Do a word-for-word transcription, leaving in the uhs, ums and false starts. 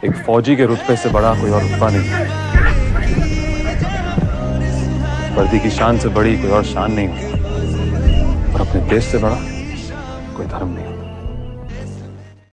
एक फौजी के रुतबे से बड़ा कोई और रुतबा नहीं। वर्दी की शान से बड़ी कोई और शान नहीं होती, और अपने देश से बड़ा कोई धर्म नहीं होता।